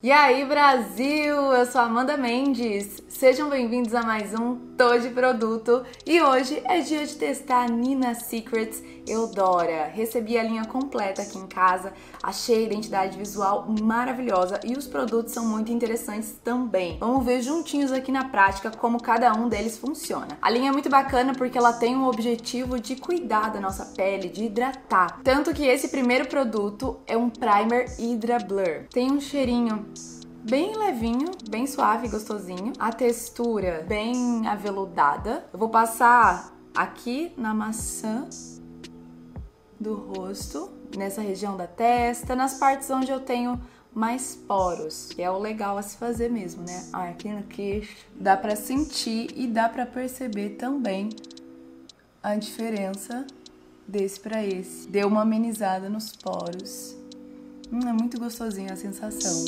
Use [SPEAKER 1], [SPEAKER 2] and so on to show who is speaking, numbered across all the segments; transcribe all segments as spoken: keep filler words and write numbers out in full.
[SPEAKER 1] E aí, Brasil! Eu sou a Amanda Mendes. Sejam bem-vindos a mais um Tô de Produto. E hoje é dia de testar a Nina Secrets Eudora. Recebi a linha completa aqui em casa, achei a identidade visual maravilhosa e os produtos são muito interessantes também. Vamos ver juntinhos aqui na prática como cada um deles funciona. A linha é muito bacana porque ela tem o objetivo de cuidar da nossa pele, de hidratar. Tanto que esse primeiro produto é um Primer Hydra Blur. Tem um cheirinho bem levinho, bem suave, gostosinho. A textura bem aveludada. Eu vou passar aqui na maçã do rosto, nessa região da testa, nas partes onde eu tenho mais poros, que é o legal a se fazer mesmo, né? Ah, aqui no queixo. Dá pra sentir e dá pra perceber também a diferença desse pra esse. Deu uma amenizada nos poros. Hum, é muito gostosinha a sensação.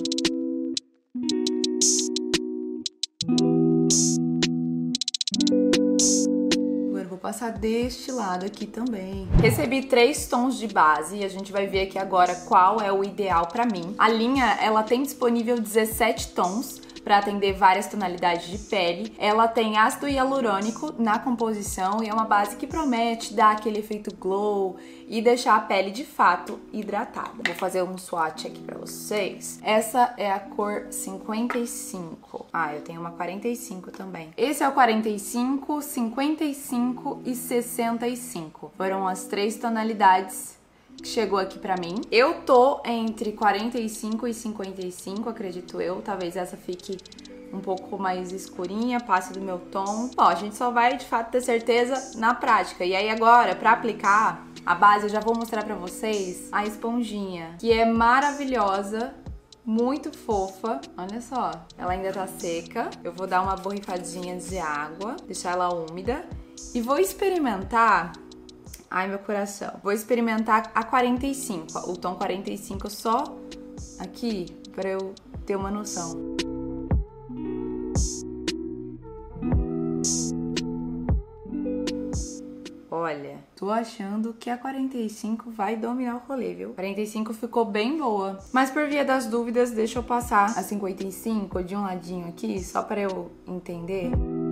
[SPEAKER 1] Agora eu vou passar deste lado aqui também. Recebi três tons de base e a gente vai ver aqui agora qual é o ideal pra mim. A linha, ela tem disponível dezessete tons para atender várias tonalidades de pele. Ela tem ácido hialurônico na composição e é uma base que promete dar aquele efeito glow e deixar a pele de fato hidratada. Vou fazer um swatch aqui para vocês. Essa é a cor cinquenta e cinco. Ah, eu tenho uma quarenta e cinco também. Esse é o quarenta e cinco, cinquenta e cinco e sessenta e cinco. Foram as três tonalidades que chegou aqui pra mim. Eu tô entre quarenta e cinco e cinquenta e cinco, acredito eu. Talvez essa fique um pouco mais escurinha, passe do meu tom. Bom, a gente só vai de fato ter certeza na prática. E aí agora, pra aplicar a base, eu já vou mostrar pra vocês a esponjinha, que é maravilhosa, muito fofa. Olha só, ela ainda tá seca. Eu vou dar uma borrifadinha de água, deixar ela úmida e vou experimentar. Ai, meu coração. Vou experimentar a quarenta e cinco, o tom quarenta e cinco só aqui, pra eu ter uma noção. Olha, tô achando que a quarenta e cinco vai dominar o rolê, viu? quarenta e cinco ficou bem boa. Mas por via das dúvidas, deixa eu passar a cinquenta e cinco de um ladinho aqui, só pra eu entender.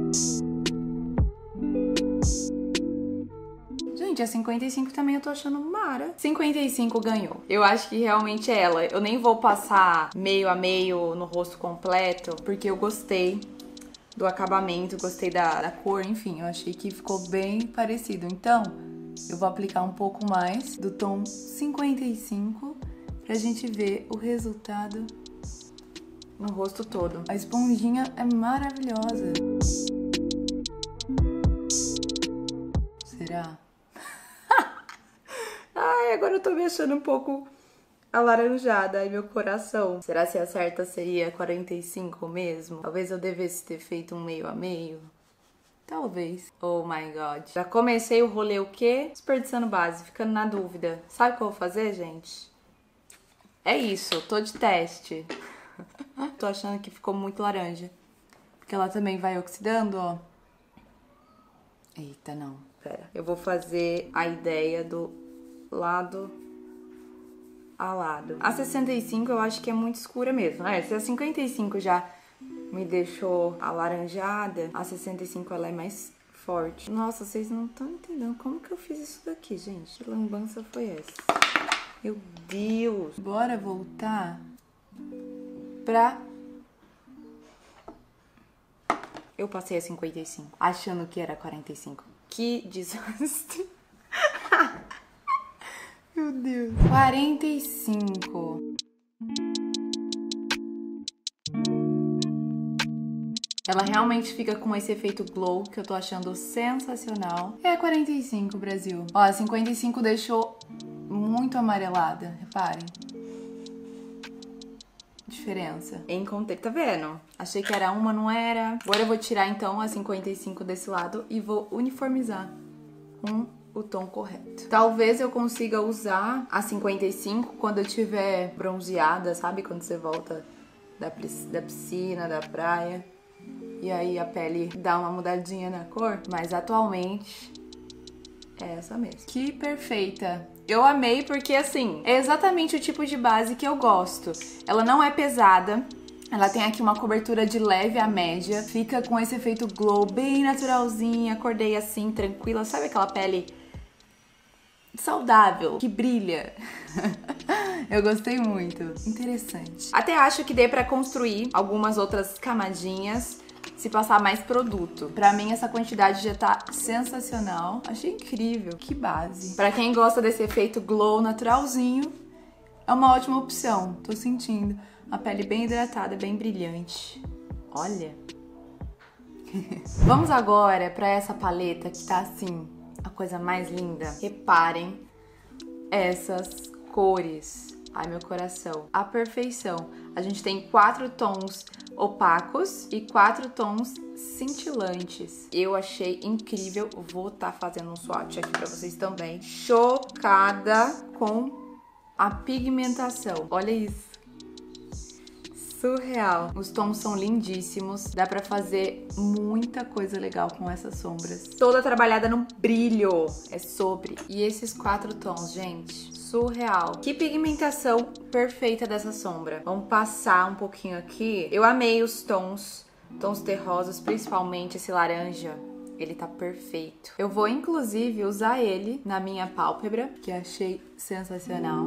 [SPEAKER 1] Gente, a cinquenta e cinco também eu tô achando mara. cinquenta e cinco ganhou. Eu acho que realmente é ela. Eu nem vou passar meio a meio no rosto completo, porque eu gostei do acabamento, gostei da, da cor, enfim, eu achei que ficou bem parecido. Então, eu vou aplicar um pouco mais do tom cinquenta e cinco pra gente ver o resultado no rosto todo. A esponjinha é maravilhosa. Será? Ai, agora eu tô me achando um pouco alaranjada. Ai, meu coração. Será que a certa seria quarenta e cinco mesmo? Talvez eu devesse ter feito um meio a meio. Talvez. Oh my god. Já comecei o rolê o quê? Desperdiçando base, ficando na dúvida. Sabe o que eu vou fazer, gente? É isso, tô de teste. Tô achando que ficou muito laranja. Porque ela também vai oxidando, ó. Eita, não. Pera. Eu vou fazer a ideia do lado a lado. A sessenta e cinco eu acho que é muito escura mesmo, né? Se a cinquenta e cinco já me deixou alaranjada, a sessenta e cinco ela é mais forte. Nossa, vocês não estão entendendo como que eu fiz isso daqui, gente. Que lambança foi essa? Meu Deus! Bora voltar pra... Eu passei a cinquenta e cinco, achando que era quarenta e cinco. Que desastre! Meu Deus. quarenta e cinco. Ela realmente fica com esse efeito glow que eu tô achando sensacional. É quarenta e cinco, Brasil. Ó, a cinquenta e cinco deixou muito amarelada, reparem. Diferença. Encontrei, tá vendo? Achei que era uma, não era. Agora eu vou tirar então a cinquenta e cinco desse lado e vou uniformizar com o tom correto. Talvez eu consiga usar a cinquenta e cinco quando eu tiver bronzeada, sabe? Quando você volta da, da piscina, da praia. E aí a pele dá uma mudadinha na cor. Mas atualmente é essa mesmo. Que perfeita! Eu amei porque, assim, é exatamente o tipo de base que eu gosto. Ela não é pesada. Ela tem aqui uma cobertura de leve a média. Fica com esse efeito glow bem naturalzinho. Acordei assim, tranquila. Sabe aquela pele saudável, que brilha? Eu gostei muito. Interessante. Até acho que dê pra construir algumas outras camadinhas se passar mais produto. Pra mim, essa quantidade já tá sensacional. Achei incrível. Que base. Pra quem gosta desse efeito glow naturalzinho, é uma ótima opção. Tô sentindo. A pele bem hidratada, bem brilhante. Olha. Vamos agora pra essa paleta que tá assim, a coisa mais linda. Reparem essas cores. Ai, meu coração. A perfeição. A gente tem quatro tons opacos e quatro tons cintilantes. Eu achei incrível. Vou estar tá fazendo um swatch aqui pra vocês também. Chocada com a pigmentação. Olha isso. Surreal. Os tons são lindíssimos. Dá pra fazer muita coisa legal com essas sombras. Toda trabalhada no brilho. É sobre. E esses quatro tons, gente. Surreal. Que pigmentação perfeita dessa sombra. Vamos passar um pouquinho aqui. Eu amei os tons. Tons terrosos, principalmente esse laranja. Ele tá perfeito. Eu vou, inclusive, usar ele na minha pálpebra, que achei sensacional.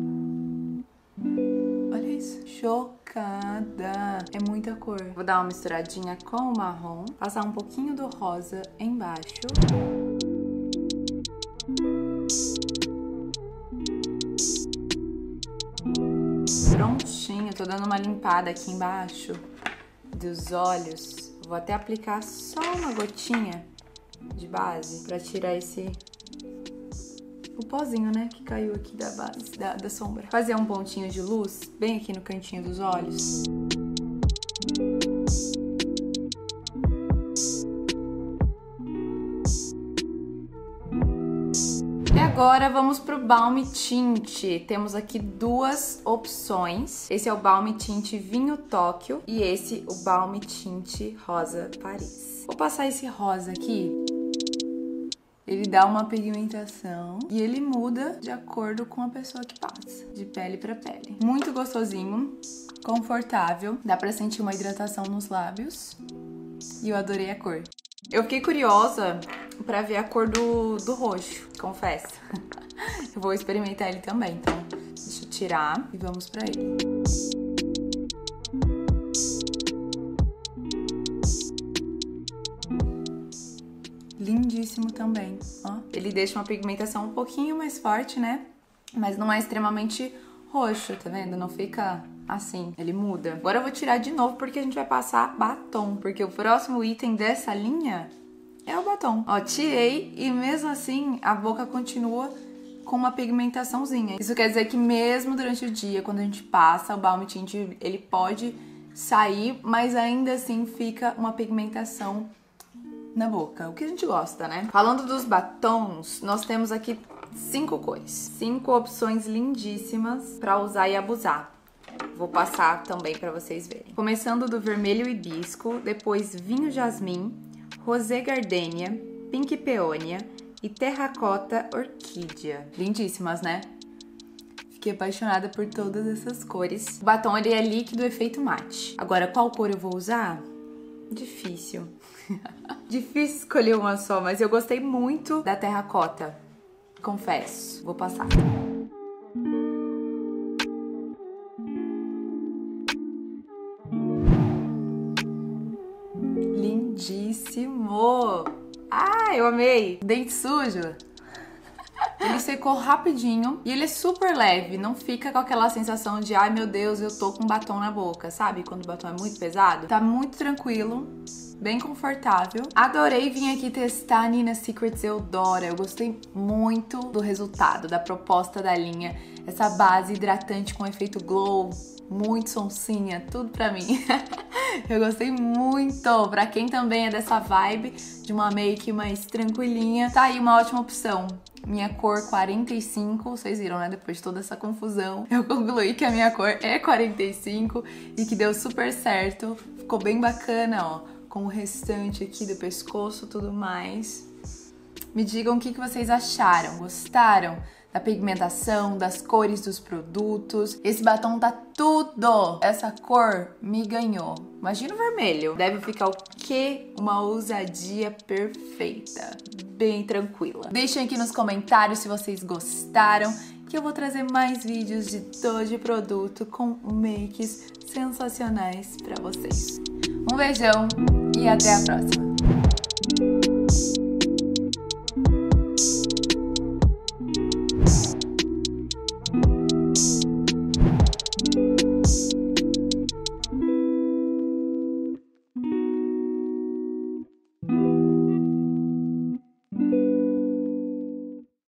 [SPEAKER 1] Olha isso. Chocada. É muita cor. Vou dar uma misturadinha com o marrom. Passar um pouquinho do rosa embaixo. Prontinho. Tô dando uma limpada aqui embaixo dos olhos. Vou até aplicar só uma gotinha de base pra tirar esse... o pozinho, né, que caiu aqui da base, da, da sombra. Fazer um pontinho de luz bem aqui no cantinho dos olhos. E agora vamos pro Balm Tint. Temos aqui duas opções. Esse é o Balm Tint Vinho Tóquio e esse o Balm Tint Rosa Paris. Vou passar esse rosa aqui. Ele dá uma pigmentação e ele muda de acordo com a pessoa que passa, de pele pra pele. Muito gostosinho, confortável, dá pra sentir uma hidratação nos lábios e eu adorei a cor. Eu fiquei curiosa pra ver a cor do, do roxo, confesso. Eu vou experimentar ele também, então deixa eu tirar e vamos pra ele. Lindíssimo também, ó. Ele deixa uma pigmentação um pouquinho mais forte, né? Mas não é extremamente roxo, tá vendo? Não fica assim, ele muda. Agora eu vou tirar de novo porque a gente vai passar batom, porque o próximo item dessa linha é o batom. Ó, tirei e mesmo assim a boca continua com uma pigmentaçãozinha. Isso quer dizer que mesmo durante o dia, quando a gente passa, o Balm Tint, ele pode sair, mas ainda assim fica uma pigmentação na boca, o que a gente gosta, né? Falando dos batons, nós temos aqui cinco cores, cinco opções lindíssimas pra usar e abusar. Vou passar também pra vocês verem. Começando do vermelho hibisco, depois vinho jasmim, rosé gardênia, pink peônia e terracota orquídea. Lindíssimas, né? Fiquei apaixonada por todas essas cores. O batom, ele é líquido, efeito mate. Agora, qual cor eu vou usar? Difícil. Difícil escolher uma só, mas eu gostei muito da terracota. Confesso. Vou passar. Lindíssimo! Ah, eu amei! Dente sujo. Ele secou rapidinho e ele é super leve, não fica com aquela sensação de ai meu Deus, eu tô com batom na boca, sabe? Quando o batom é muito pesado. Tá muito tranquilo, bem confortável. Adorei vir aqui testar a Nina Secrets Eudora, eu gostei muito do resultado, da proposta da linha. Essa base hidratante com efeito glow, muito sonsinha, tudo pra mim. Eu gostei muito, pra quem também é dessa vibe de uma make mais tranquilinha, tá aí uma ótima opção. Minha cor quarenta e cinco, vocês viram, né? Depois de toda essa confusão, eu concluí que a minha cor é quarenta e cinco e que deu super certo. Ficou bem bacana, ó, com o restante aqui do pescoço e tudo mais. Me digam o que vocês acharam, gostaram? da pigmentação, das cores dos produtos. Esse batom tá tudo! Essa cor me ganhou. Imagina o vermelho. Deve ficar o quê? Uma ousadia perfeita. Bem tranquila. Deixem aqui nos comentários se vocês gostaram, que eu vou trazer mais vídeos de Doji produto com makes sensacionais pra vocês. Um beijão e até a próxima!